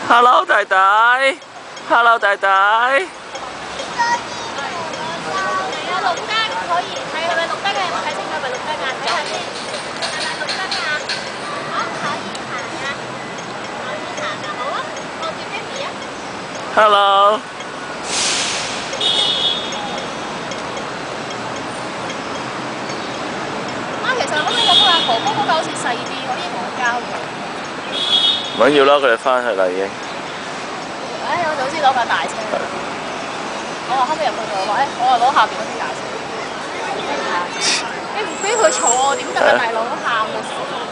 Hello 弟弟，Hello 弟弟。 有綠燈可以睇係咪綠燈嘅？有冇睇清楚係咪綠燈啊？睇下先，係咪綠燈啊？可以行啊，可以行啊，好啊，望住爹哋啊。 Hello。 其實可唔可以講阿婆哥嗰個好似細啲，可以同佢交換。 唔緊要啦，佢哋翻去啦已經。 唉，我早知攞架大車。我話可唔可以入去度？話我話攞下邊嗰啲大車。你唔俾佢坐，點得啊大佬喊到死！